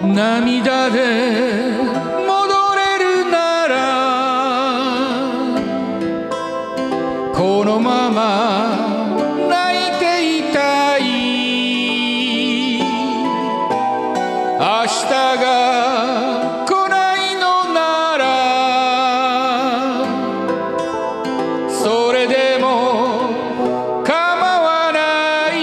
涙で戻れるならこのまま泣いていたい。明日が来ないのならそれでも構わない。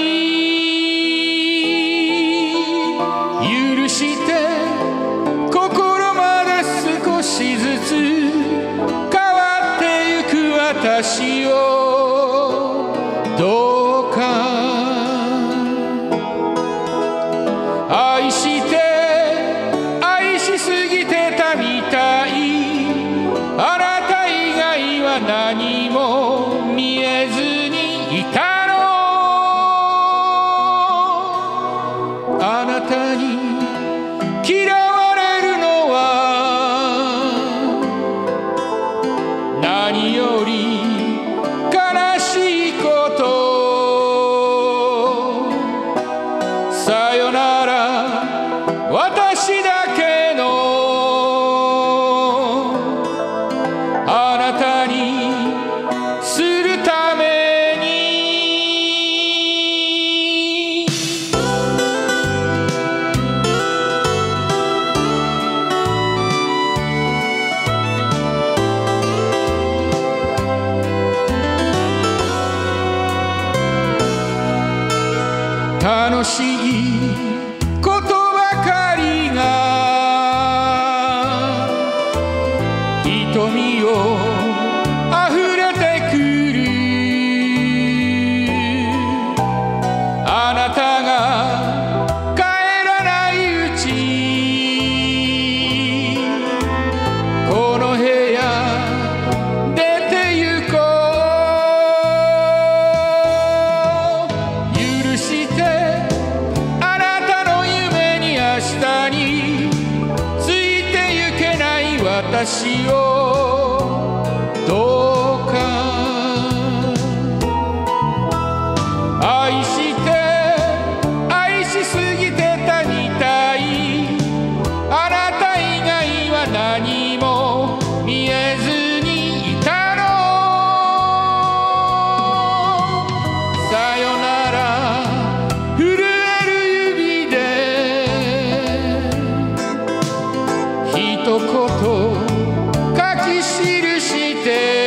許して心まで少しずつ変わってゆく私をどうか愛して愛しすぎてたみたい。あなた以外は何も見えずにいたの。あなたに嫌われるのは何より悲しいこと。さよなら私だけのあなたにするために。楽しいことばかりが瞳をあふれてくる。あなたが帰らないうちこの部屋出てゆこう。許してあなたの夢に明日についてゆけない私をどうか愛して愛しすぎてたみたい。あなた以外は何も見えずにいたの。さよなら震える指で一言書き記して